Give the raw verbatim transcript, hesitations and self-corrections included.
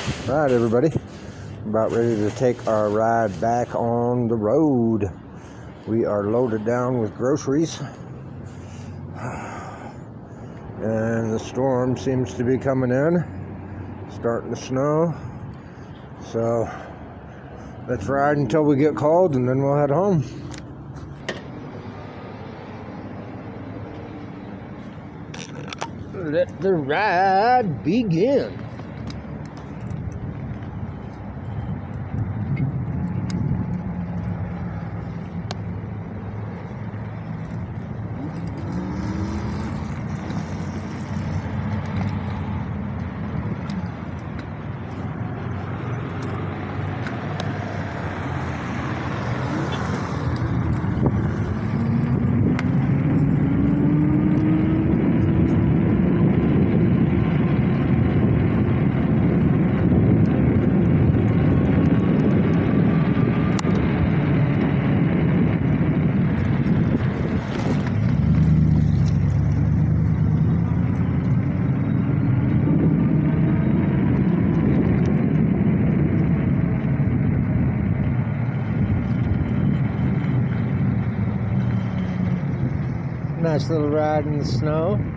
All right, everybody, about ready to take our ride back on the road. We are loaded down with groceries, and the storm seems to be coming in, starting to snow. So let's ride until we get called, and then we'll head home. Let the ride begin. Nice little ride in the snow.